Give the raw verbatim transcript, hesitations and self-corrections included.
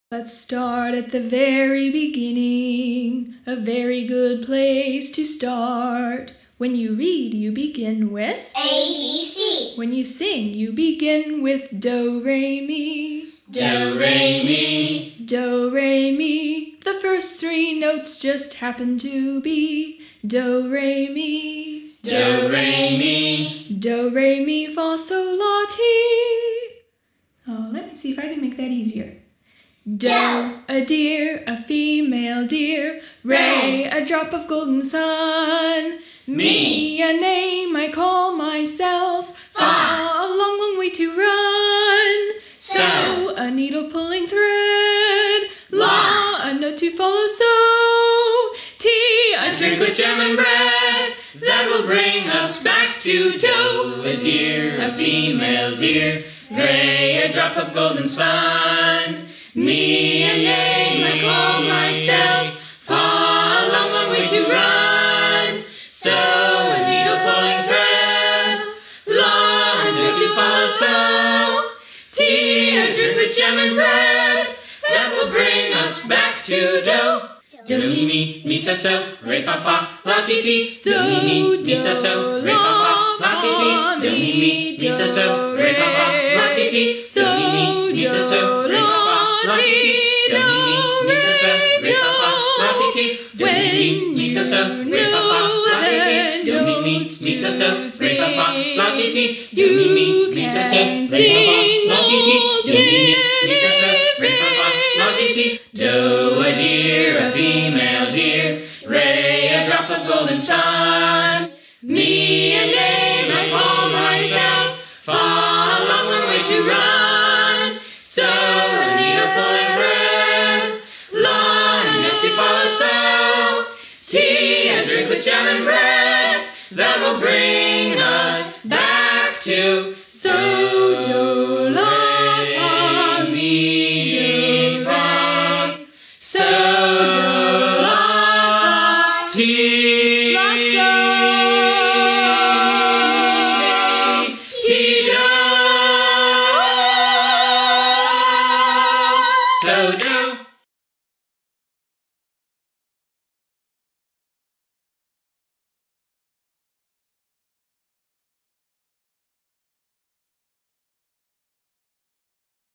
Let's start at the very beginning, a very good place to start. When you read, you begin with A, B, C. When you sing, you begin with Do, Re, Mi. Do, Re, Mi. Do, Re, Mi. The first three notes just happen to be Do, Re, Mi. Do, Re, Mi. Do, Re, Mi, Fa, Sol, La, Ti. Oh, let me see if I can make that easier. Do, a deer, a female deer. Re, a drop of golden sun. Mi, a name I call myself. Fa, a long, long way to run. So, a needle pulling thread. La, a note to follow. So, Ti, a drink with jam and bread. That will bring us back to Do, a deer, a female deer. Re, a drop of golden sun. Mi, a name I call myself. Fa, a long, long way to run. So, a needle pulling thread. La, a note to follow. So, Ti, a drink with jam and bread. That will bring us back to Do. Do, mi, mi, mi, so, so, re, fa, fa, la, ti, ti. Do, mi, mi, mi, so, so, re, fa, fa, la, ti, ti. Do, mi, mi, mi, so, so, re, fa, fa, la, ti, ti. Do, mi, mi, mi, so, so, re, fa, fa, la, ti, ti. Do, mi, mi, mi, so, so, re, fa, fa, la, ti, ti. Do, mi, mi, mi, so, so, re, fa, fa, la, ti, ti. Do, mi, mi, mi, so, so, re, fa, fa, la, ti, ti. Do, mi, mi, mi, so, so, re, fa, fa, la, ti, ti. Do, mi, mi, mi, so, so, re, fa, fa, la, ti, ti. Do, a deer, a female deer. Re, a drop of golden sun. Mi, a name I call myself. Fa, a long, long way to run. So, a needle pulling thread. La, a note to follow. So, Ti, a drink with jam and bread. That will bring us back to So.